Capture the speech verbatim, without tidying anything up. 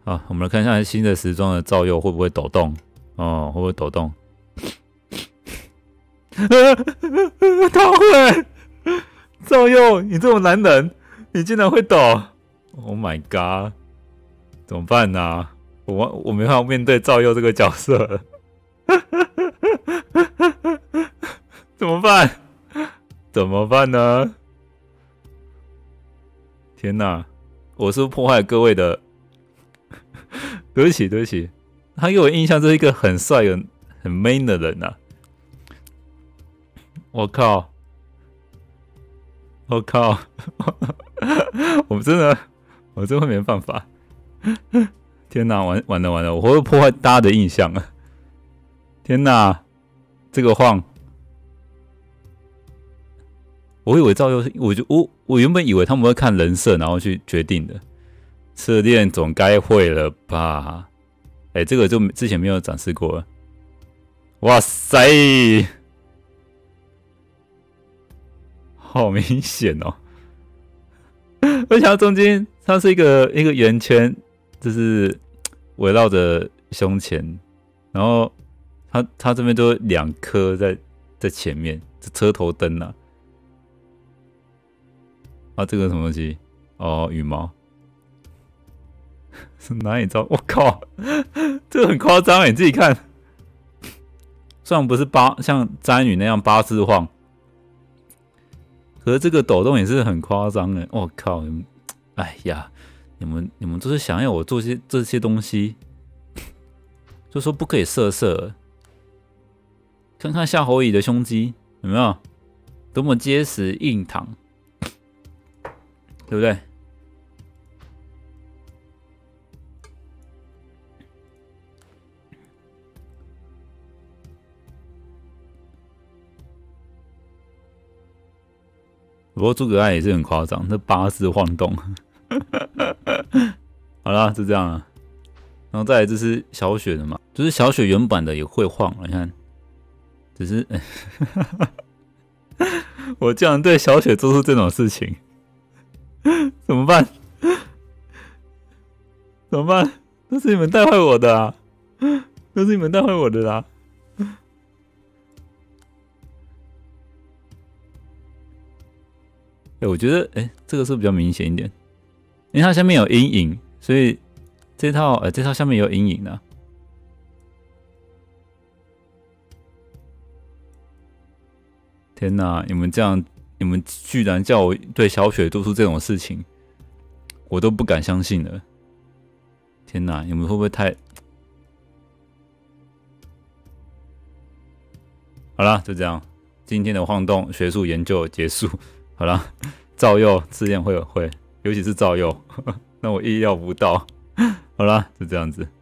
好，我们来看一下新的时装的照右会不会抖动？哦，会不会抖动？他会！照右，你这种男人，你竟然会抖 ！Oh my god！ 怎么办呢、啊？我我没办法面对照右这个角色了，怎么办？怎么办呢？天哪！我是不是破坏各位的？对不起，对不起，他给我印象这是一个很帅、很很 man 的人啊！我靠！我靠！我真的，我真的没办法！天哪，完完了完了，我会破坏大家的印象啊！天哪，这个晃，我以为照右，我就我我原本以为他们会看人设，然后去决定的。侧链总该会了吧？哎、欸，这个就之前没有展示过了。哇塞，好明显哦！而且它中间它是一个一个圆圈，就是围绕着胸前，然后它它这边都有两颗在在前面，这车头灯啊。啊，这个什么东西？哦，羽毛。是哪里招？我靠，这个很夸张哎！你自己看，虽然不是八像詹宇那样八字晃，可是这个抖动也是很夸张哎！我靠，哎呀，你们你们都是想要我做些这些东西，就说不可以色色。看看夏侯乙的胸肌有没有多么结实硬挺，对不对？不过诸葛亮也是很夸张，那八字晃动。好啦，就这样了。然后再来这是小雪的嘛，就是小雪原版的也会晃，你看，只是我竟然对小雪做出这种事情，怎么办？怎么办？那是你们带坏我的啊！那是你们带坏我的啦！哎、欸，我觉得，哎、欸，这个是比较明显一点，因为它下面有阴影，所以这套，呃、欸，这套下面有阴影的、啊。天哪！你们这样，你们居然叫我对小雪做出这种事情，我都不敢相信了。天哪！你们会不会太……好啦，就这样，今天的晃动学术研究结束。好啦，照右自恋会有会，尤其是照右，那我意料不到。好啦，就这样子。